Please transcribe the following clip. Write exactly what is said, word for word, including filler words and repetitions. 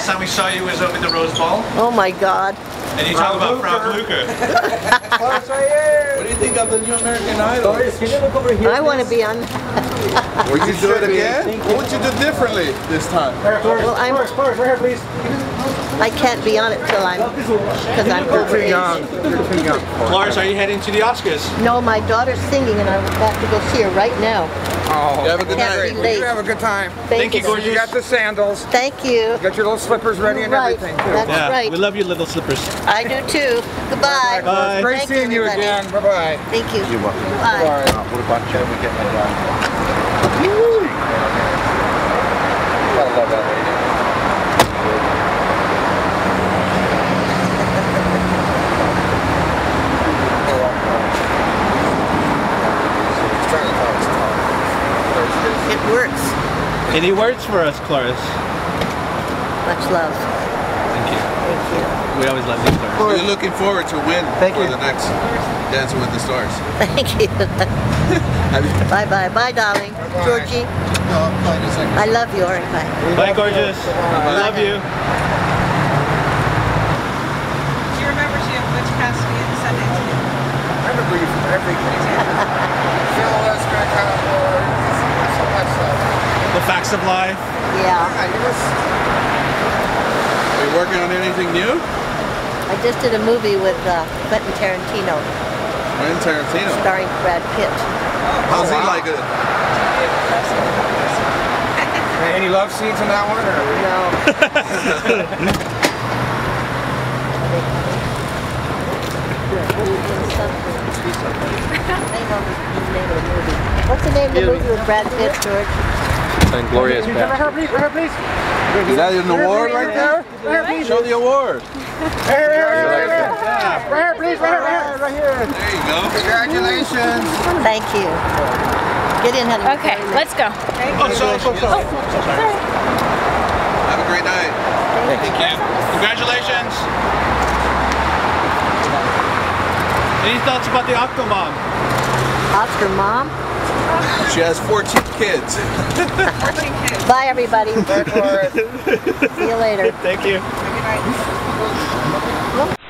last time we saw you was up in the Rose Bowl. Oh my God. And you talk about Frau Blucher. What do you think of the new American Idol? I want to be on. Would you do it again? What would you do differently this time? Well, I'm. I can't be on it till I'm, because I'm over age. You're too young. Cloris, are you heading to the Oscars? No, my daughter's singing, and I have to go see her right now. Oh, you have a good Can't night. be late. You have a good time. Thank, Thank you, gorgeous. You got the sandals. Thank you. You got your little slippers ready and Right. everything. Too. That's Yeah, right. we love your little slippers. I do too. Goodbye. Bye. Great Thank seeing you everybody. again. Bye bye. Thank you. You're welcome. Bye. What about Chad? We get my dad. Woo. I love that lady. It works. Any words for us, Cloris? Much love. Thank you. Thank you. We always love you, Cloris. So you're looking forward to win Thank for you. the next Dancing with the Stars. Thank you. Have you? Bye bye. Bye, darling. Bye-bye. Georgie, No, I'll call you in a second. I love you. All right, bye. Bye, gorgeous. I love you. Do you remember she had Butch Cassidy and Sundance? I remember you from everything. Phil Western, kind of more. So much stuff. The facts of life. Yeah. Yeah, you was. Are you working on anything new? I just did a movie with uh, Quentin Tarantino, Quentin Tarantino. starring Brad Pitt. How's he wow. like it? Any love scenes in that one? Or? No. What's the name of the movie with Brad Pitt, George? And Glorious Right here, please. Right here, please. Is that an award right there? Right here, Show the award. Right here, right here. Right here, please. Right here, right here. There you go. Congratulations. Thank you. Get in, honey. Okay, let's go. Oh, so, so, so. Have a great night. Thank you. Congratulations. Any thoughts about the Octomom? Oscar mom. She has fourteen kids. fourteen kids. Bye, everybody. Bye, Cloris. See you later. Thank you. Good night.